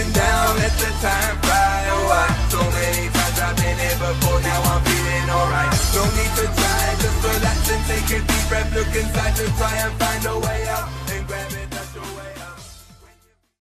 sitting down, let the time fly. Oh, so many times I've been here before, now I'm feeling alright. No need to try, just relax and take a deep breath. Look inside to try and find a way.